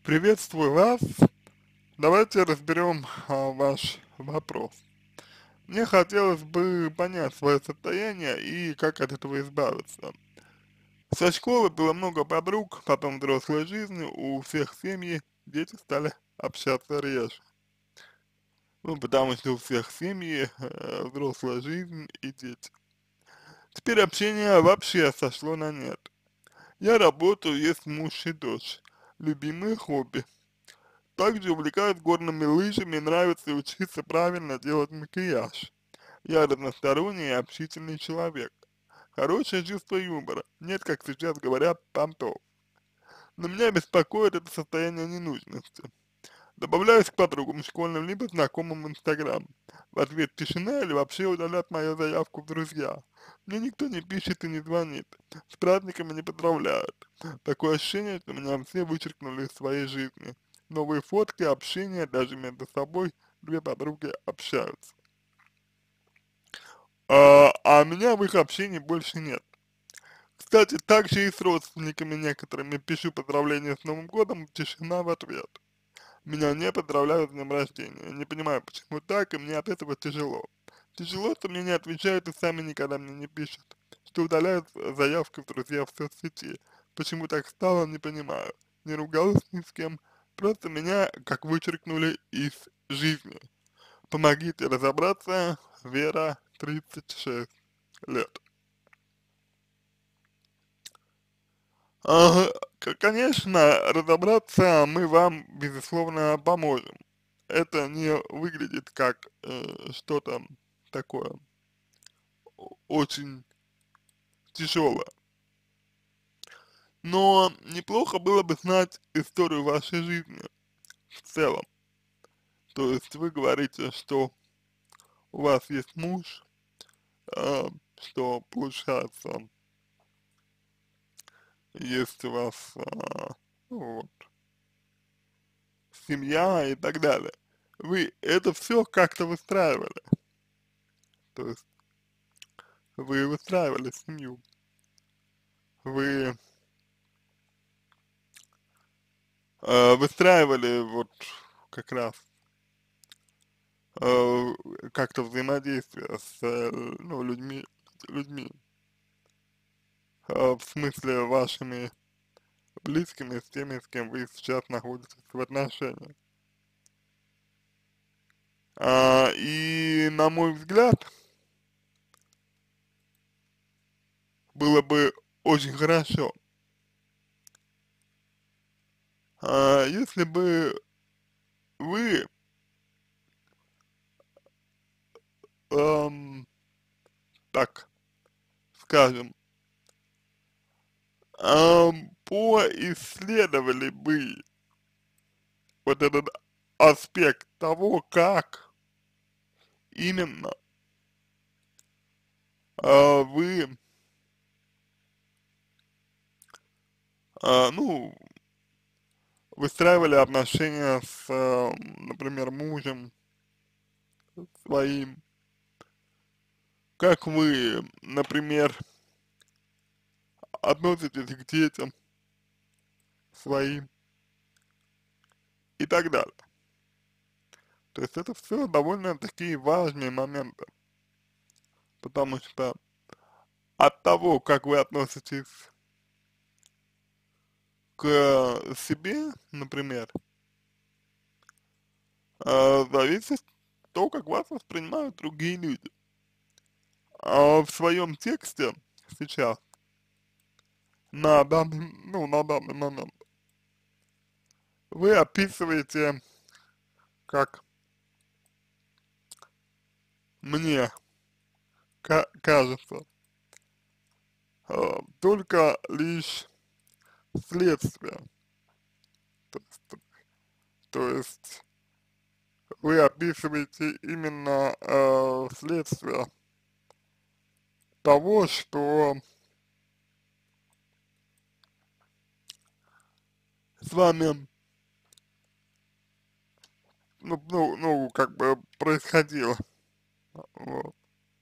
Приветствую вас. Давайте разберем ваш вопрос. Мне хотелось бы понять свое состояние и как от этого избавиться. Со школы было много подруг, потом взрослой жизни, у всех семьи, дети стали общаться реже. Ну, потому что у всех семьи, взрослая жизнь и дети. Теперь общение вообще сошло на нет. Я работаю, есть муж и дочь. Любимые хобби. Также увлекаюсь горными лыжами, нравится учиться правильно делать макияж. Я разносторонний и общительный человек. Хорошее чувство юмора. Нет, как сейчас говорят, понтов. Но меня беспокоит это состояние ненужности. Добавляюсь к подругам школьным, либо знакомым в Инстаграм. В ответ тишина или вообще удалят мою заявку в друзья. Мне никто не пишет и не звонит. С праздниками не поздравляют. Такое ощущение, что меня все вычеркнули из своей жизни. Новые фотки, общение, даже между собой две подруги общаются. А меня в их общении больше нет. Кстати, также и с родственниками некоторыми пишу поздравления с Новым годом, тишина в ответ. Меня не поздравляют с днем рождения. Не понимаю, почему так, и мне от этого тяжело. Тяжело, что мне не отвечают и сами никогда мне не пишут. Что удаляют заявки в друзья в соцсети. Почему так стало, не понимаю. Не ругалась ни с кем. Просто меня как вычеркнули из жизни. Помогите разобраться. Вера, 36 лет. Конечно, разобраться мы вам, безусловно, поможем. Это не выглядит как что-то такое очень тяжелое. Но неплохо было бы знать историю вашей жизни в целом. То есть вы говорите, что у вас есть муж, что получается, есть у вас ну вот, семья и так далее. Вы это все как-то выстраивали. То есть вы выстраивали семью. Вы выстраивали вот как раз э, как-то взаимодействие с ну, людьми, в смысле вашими близкими, с теми, с кем вы сейчас находитесь в отношениях. И на мой взгляд, было бы очень хорошо, если бы вы, эм, так скажем, поисследовали бы вот этот аспект того, как именно вы, ну, выстраивали отношения с, например, мужем своим, как вы, например, относитесь к детям своим и так далее. То есть это все довольно такие важные моменты, потому что от того, как вы относитесь к себе, например, зависит то, как вас воспринимают другие люди. А в своем тексте сейчас, на данный момент, вы описываете, как мне кажется, только лишь следствие. То есть, то есть вы описываете именно следствие того, что с вами, как бы происходило. Вот.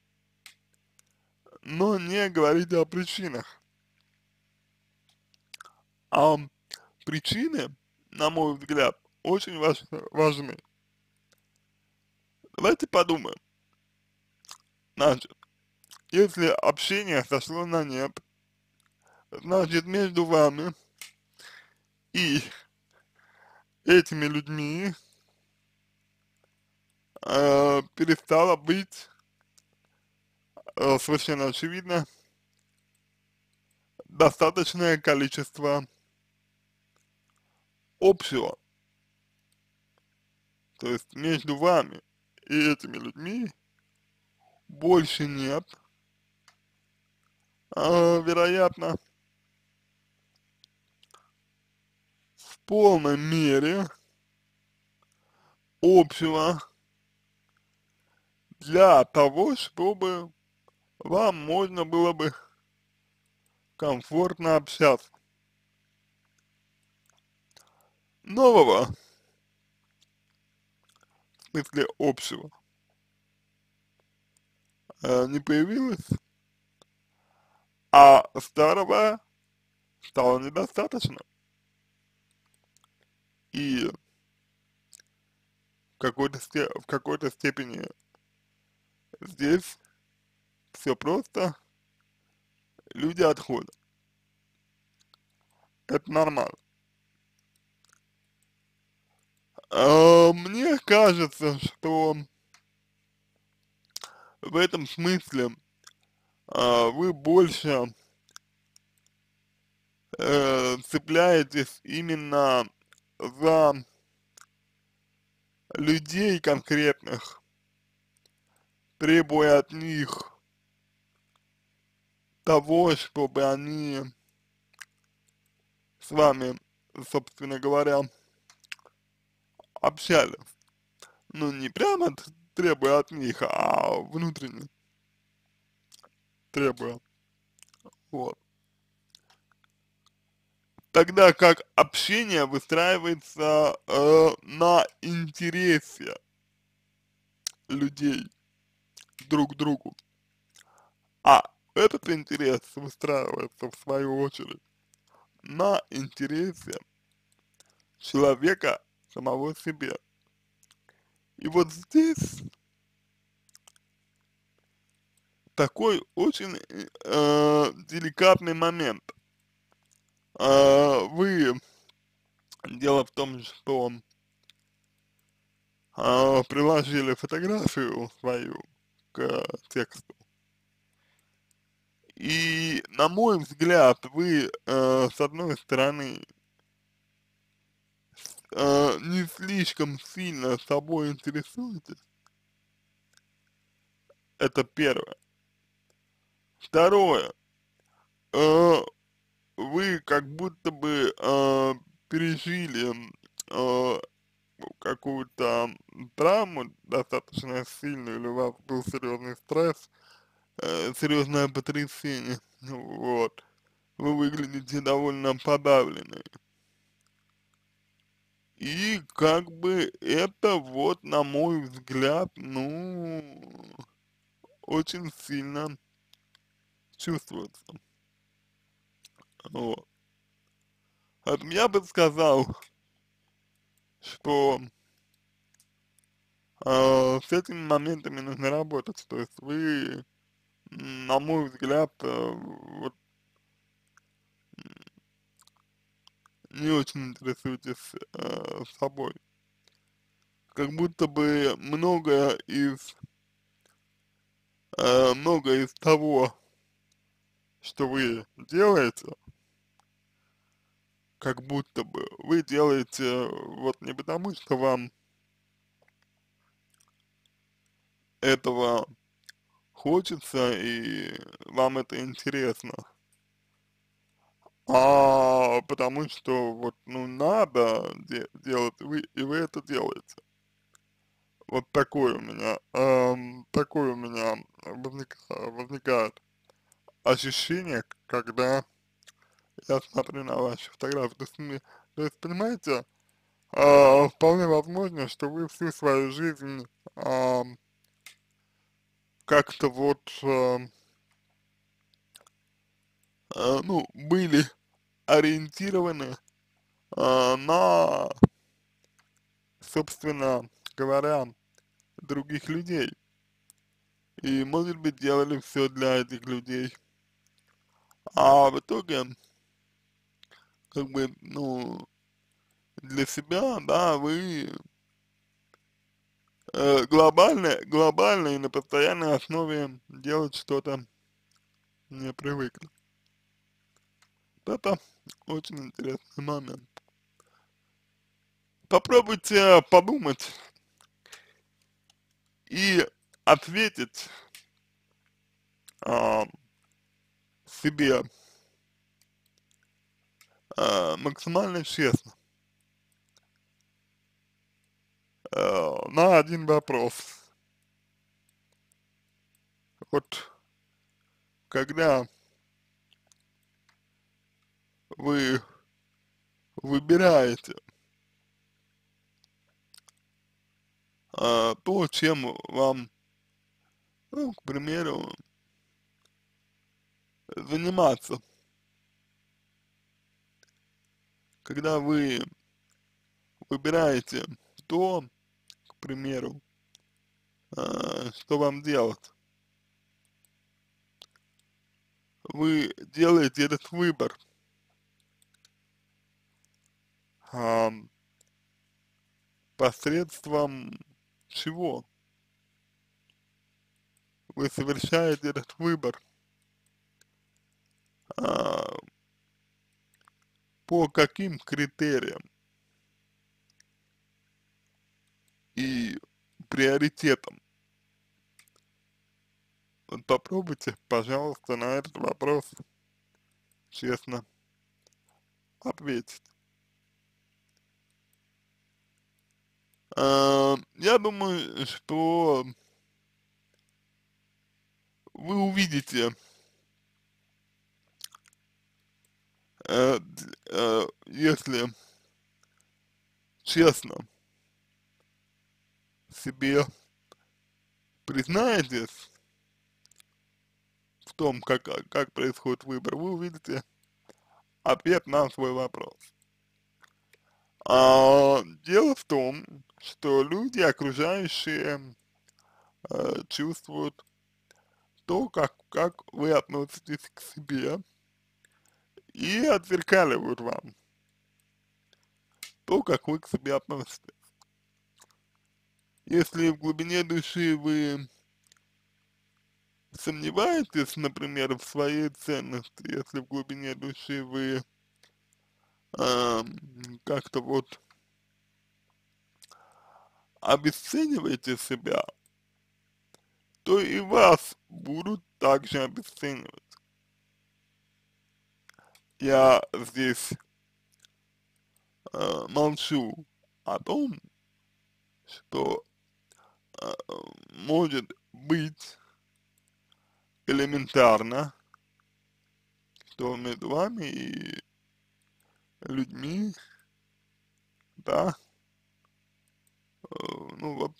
Но не говорите о причинах. А причины на мой взгляд, очень важны. Давайте подумаем. Значит, если общение сошло на нет, значит, между вами и этими людьми перестало быть совершенно очевидно достаточное количество общего. То есть между вами и этими людьми больше нет, вероятно, в полной мере общего для того, чтобы вам можно было бы комфортно общаться. Нового, в смысле общего, не появилось, а старого стало недостаточно. И в какой-то степени здесь все просто, люди отходят. Это нормально. Мне кажется, что в этом смысле вы больше цепляетесь именно за людей конкретных, требуя от них того, чтобы они с вами, собственно говоря, общались. Ну, не прямо требуя от них, а внутренне требуя. Вот. Тогда как общение выстраивается на интересе людей друг к другу. А этот интерес выстраивается, в свою очередь, на интересе человека самого себе. И вот здесь такой очень деликатный момент. Вы, дело в том, что приложили фотографию свою к тексту. И, на мой взгляд, вы, с одной стороны, не слишком сильно собой интересуетесь, это первое. Второе, э, вы как будто бы пережили э, какую-то травму достаточно сильную, или у вас был серьезный стресс, серьезное потрясение, вот. Вы выглядите довольно подавленной. И как бы это вот, на мой взгляд, ну, очень сильно чувствуется. Вот. Поэтому я бы сказал, что с этими моментами нужно работать. То есть вы, на мой взгляд, вот не очень интересуетесь собой. Как будто бы многое из того, что вы делаете, как будто бы вы делаете вот не потому, что вам этого хочется и вам это интересно, а потому что вот, ну, надо делать, и вы это делаете. Вот такое у меня возникает ощущение, когда я смотрю на ваши фотографии. То есть, понимаете, вполне возможно, что вы всю свою жизнь как-то вот, ну, были ориентированы на, собственно говоря, других людей. И, может быть, делали все для этих людей. А в итоге, как бы, ну, для себя, да, вы глобально и на постоянной основе делать что-то не привыкли. Это очень интересный момент. Попробуйте подумать и ответить а, себе максимально честно на один вопрос. Вот когда вы выбираете то, чем вам, ну, к примеру, заниматься, когда вы выбираете то, к примеру, что вам делать, вы делаете этот выбор а, посредством чего? Вы совершаете этот выбор а, по каким критериям и приоритетам? Вот попробуйте, пожалуйста, на этот вопрос честно ответить. Я думаю, что вы увидите, если честно себе признаетесь в том, как происходит выбор, вы увидите ответ на свой вопрос. Дело в том, что люди, окружающие, чувствуют то, как вы относитесь к себе, и отзеркаливают вам то, как вы к себе относитесь. Если в глубине души вы сомневаетесь, например, в своей ценности, если в глубине души вы как-то вот обесцениваете себя, то и вас будут также обесценивать. Я здесь молчу о том, что э, может быть элементарно, что между вами и людьми, да, ну вот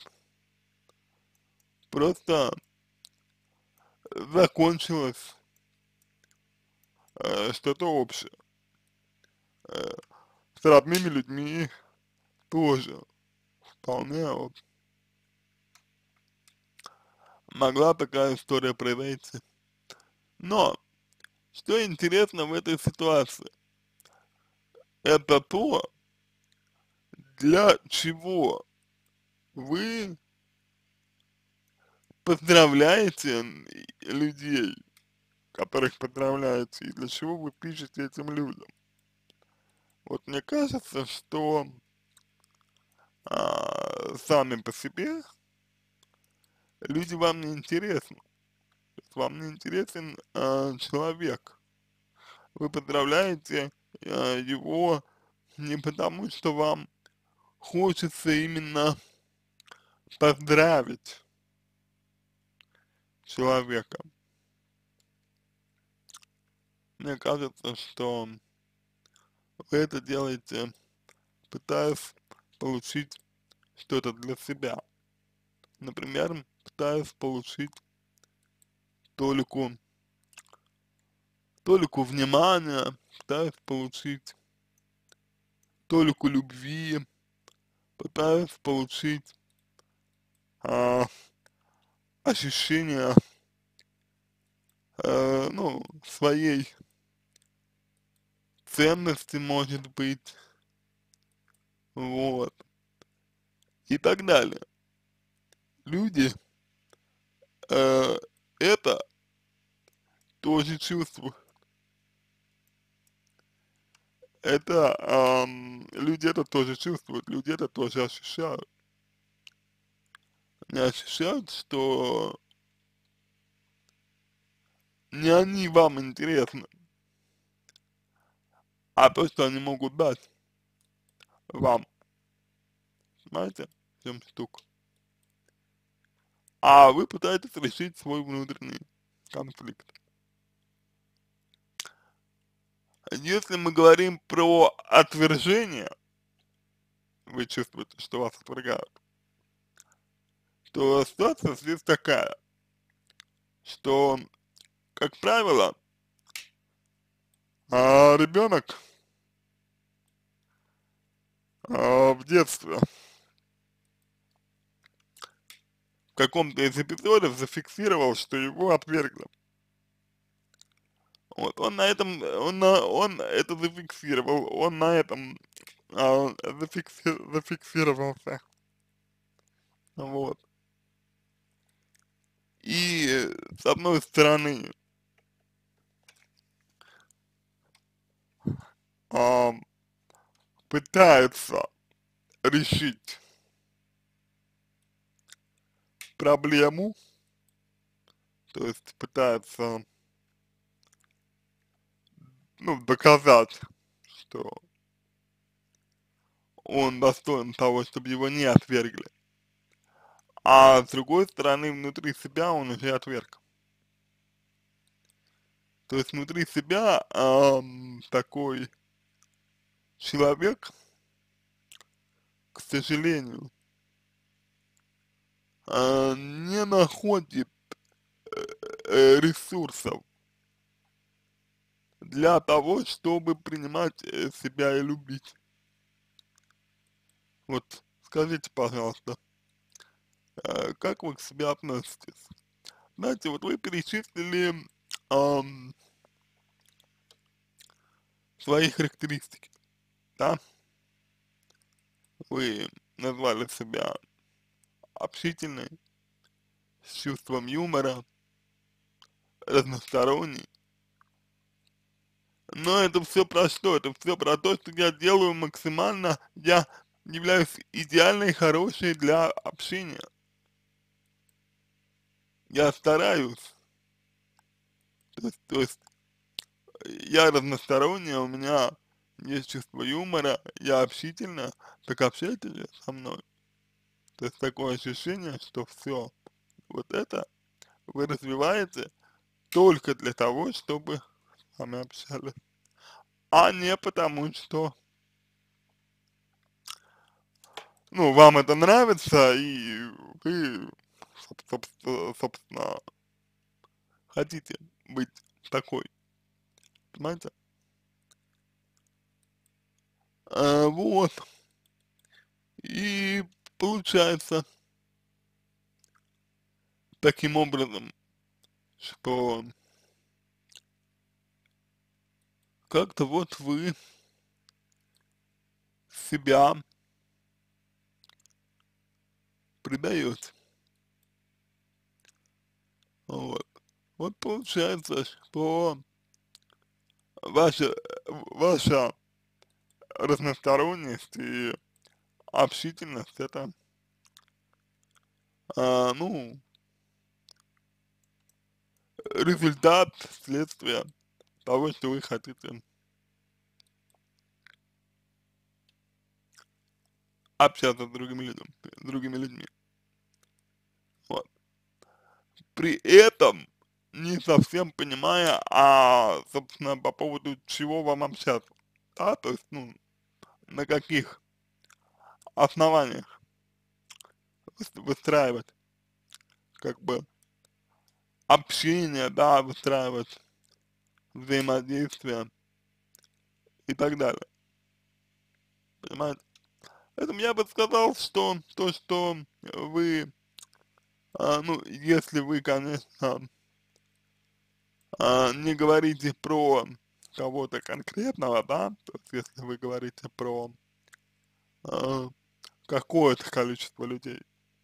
просто закончилось что-то общее. Э, с родными людьми тоже вполне вот могла такая история произойти. Но, что интересно в этой ситуации, это то, для чего вы поздравляете людей, которых поздравляете, и для чего вы пишете этим людям. Вот мне кажется, что сами по себе люди вам не интересны. То есть вам не интересен человек. Вы поздравляете его не потому, что вам хочется именно поздравить человека. Мне кажется, что вы это делаете, пытаясь получить что-то для себя. Например, пытаясь получить толику, толику внимания, пытаясь получить толику любви, пытаются получить а, ощущение, ну, своей ценности, может быть, вот, и так далее. Люди э, это тоже чувствуют, это, люди это тоже чувствуют, люди это тоже ощущают. Они ощущают, что не они вам интересны, а то, что они могут дать вам, понимаете, в чем штука. А вы пытаетесь решить свой внутренний конфликт. Если мы говорим про отвержение, вы чувствуете, что вас отвергают, то ситуация здесь такая, что, как правило, ребенок в детстве в каком-то из эпизодов зафиксировал, что его отвергли. Вот, он на этом, он это зафиксировал, он на этом зафиксировался, вот. И с одной стороны, а, пытается решить проблему, то есть пытается, ну, доказать, что он достоин того, чтобы его не отвергли. А с другой стороны, внутри себя он уже отверг. То есть внутри себя такой человек, к сожалению, не находит ресурсов для того, чтобы принимать себя и любить. Вот скажите, пожалуйста, как вы к себе относитесь? Знаете, вот вы перечислили ам, свои характеристики, да? Вы назвали себя общительной, с чувством юмора, разносторонней. Но это все про что? Это все про то, что я делаю максимально, я являюсь идеальной, хорошей для общения. Я стараюсь, то есть я разносторонняя, у меня есть чувство юмора, я общительная, так общайтесь же со мной. То есть такое ощущение, что все, вот это вы развиваете только для того, чтобы с вами общались, а не потому, что, ну, вам это нравится, и вы, собственно, хотите быть такой, понимаете? Вот, и получается таким образом, что как-то вот вы себя предаете, вот. Вот получается, что ваша, ваша разносторонность и общительность это, ну, результат, следствие того, что вы хотите общаться с другими людьми. Вот. При этом не совсем понимая, собственно, по поводу чего вам общаться. Да, то есть, ну, на каких основаниях выстраивать, как бы, общение, да, выстраивать взаимодействие и так далее. понимаете? Поэтому я бы сказал, что то, что вы, ну, если вы, конечно, не говорите про кого-то конкретного, да, то есть если вы говорите про а, какое-то количество людей,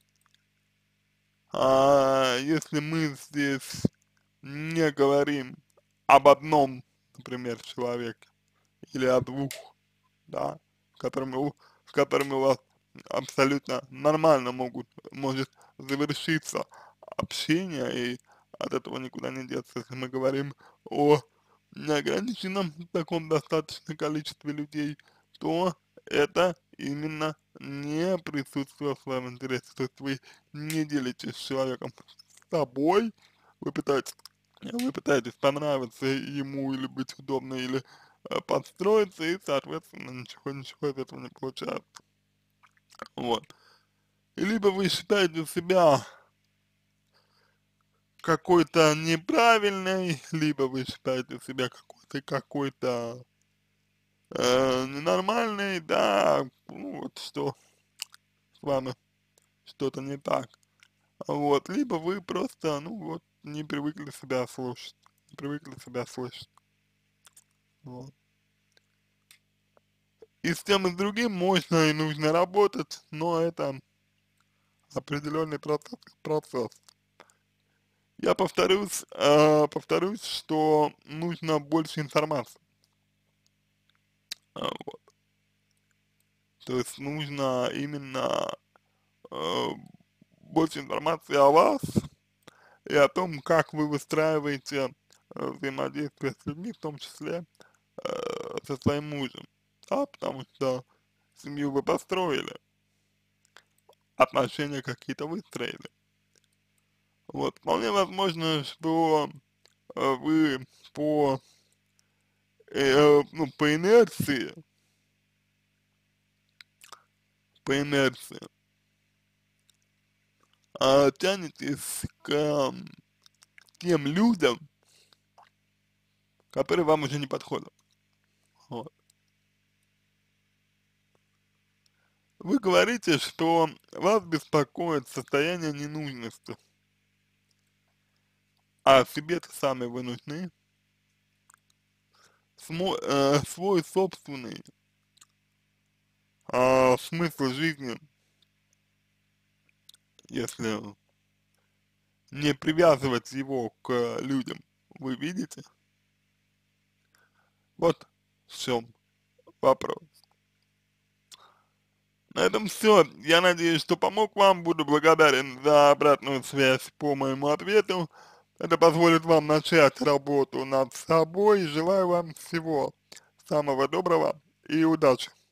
если мы здесь не говорим об одном, например, человеке или о двух, да, с которыми у вас абсолютно нормально может завершиться общение, и от этого никуда не деться. Если мы говорим о неограниченном таком достаточном количестве людей, то это именно не присутствие в своем интересе. То есть вы не делитесь с человеком собой, вы пытаетесь понравиться ему или быть удобно, или подстроиться, и, соответственно, ничего из этого не получается. Вот. И либо вы считаете себя какой-то неправильной, либо вы считаете себя какой-то ненормальной, да, ну, вот что с вами что-то не так. Вот. Либо вы просто, ну, вот, не привыкли себя слушать, не привыкли себя слышать. Вот. И с тем, и с другим можно и нужно работать, но это определенный процесс. Я повторюсь, что нужно больше информации. Вот. То есть нужно именно э, больше информации о вас и о том, как вы выстраиваете взаимодействие с людьми, в том числе со своим мужем. Да, потому что семью вы построили, отношения какие-то выстроили. Вот, вполне возможно, что вы по, ну, по инерции тянетесь к тем людям, которые вам уже не подходят. Вот. Вы говорите, что вас беспокоит состояние ненужности, а себе-то сами вы нужны. Свой собственный смысл жизни, если не привязывать его к людям, вы видите? Вот в чем вопрос. На этом все. Я надеюсь, что помог вам. Буду благодарен за обратную связь по моему ответу. Это позволит вам начать работу над собой. Желаю вам всего самого доброго и удачи.